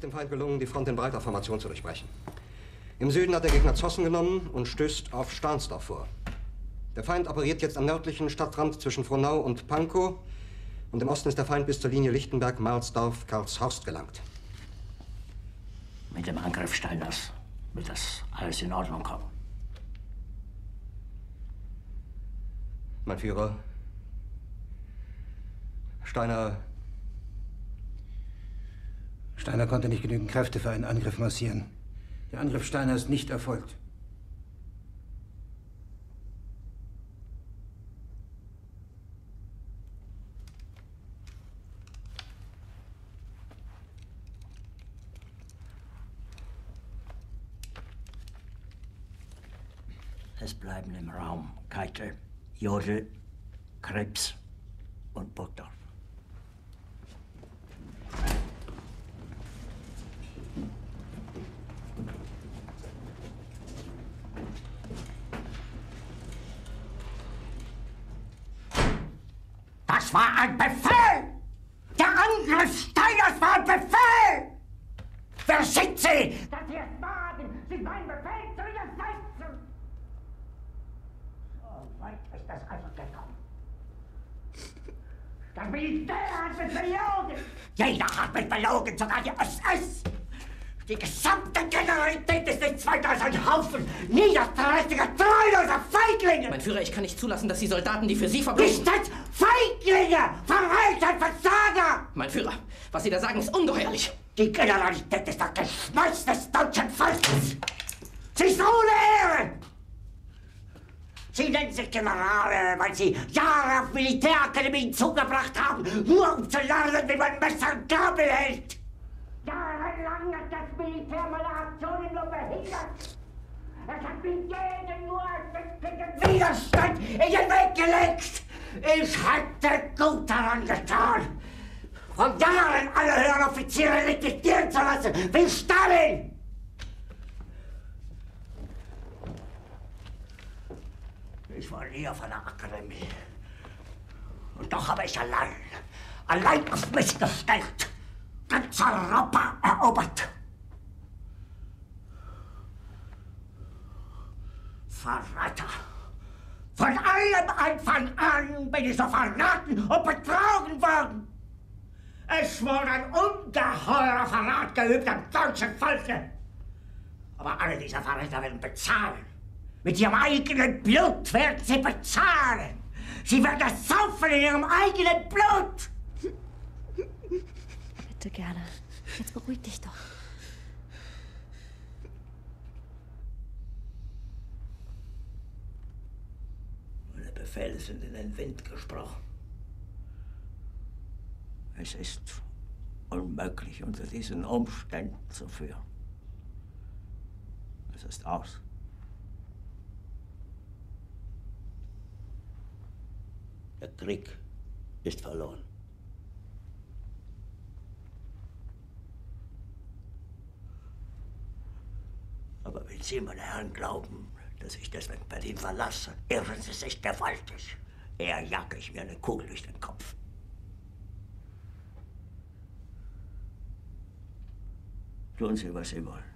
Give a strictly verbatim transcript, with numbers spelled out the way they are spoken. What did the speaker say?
dem Feind gelungen, die Front in breiter Formation zu durchbrechen. Im Süden hat der Gegner Zossen genommen und stößt auf Stahnsdorf vor. Der Feind operiert jetzt am nördlichen Stadtrand zwischen Frohnau und Pankow. Und im Osten ist der Feind bis zur Linie Lichtenberg-Marsdorf-Karlshorst gelangt. Mit dem Angriff Steiners wird das alles in Ordnung kommen. Mein Führer, Steiner... Steiner konnte nicht genügend Kräfte für einen Angriff massieren. Der Angriff Steiner ist nicht erfolgt. Es bleiben im Raum Keitel, Jodl, Krebs und Burgdorf. Das war ein Befehl! Der Angriff Steiners war ein Befehl! Wer schickt Sie? Dass Sie es wagen, sich meinen Befehl zu widersetzen! So weit ist das also gekommen. Das Militär hat mich belogen! Jeder hat mich belogen, sogar die S S! Die gesamte Generalität ist nichts weiter als ein Haufen niederträchtiger, treuloser Feiglinge! Mein Führer, ich kann nicht zulassen, dass die Soldaten, die für Sie verbringen... Nicht als Feiglinge! Verreiter, Versager! Mein Führer, was Sie da sagen, ist ungeheuerlich! Die Generalität ist das Geschmeiß des deutschen Volkes! Sie ist ohne Ehre! Sie nennen sich Generale, weil Sie Jahre auf Militärakademien zugebracht haben, nur um zu lernen, wie man Messer und Gabel hält! Jahrelang hat das Militär meine Aktionen nur behindert. Es hat mir jeden nur ersichtlichen Widerstand in den Weg gelegt. Ich hätte gut daran getan, von Jahren alle höheren Offiziere liquidieren zu lassen, wie Stalin. Ich war nie auf einer Akademie. Und doch habe ich allein, allein auf mich gestellt, ganz Europa erobert. Verräter! Von allem Anfang an bin ich so verraten und betrogen worden. Es wurde ein ungeheurer Verrat geübt am deutschen Volke. Aber alle diese Verräter werden bezahlen. Mit ihrem eigenen Blut werden sie bezahlen. Sie werden das saufen in ihrem eigenen Blut. Bitte gerne. Jetzt beruhig dich doch. Meine Befehle sind in den Wind gesprochen. Es ist unmöglich, unter diesen Umständen zu führen. Es ist aus. Der Krieg ist verloren. Aber wenn Sie, meine Herren, glauben, dass ich deswegen Berlin verlasse, irren Sie sich gewaltig. Eher jage ich mir eine Kugel durch den Kopf. Tun Sie, was Sie wollen.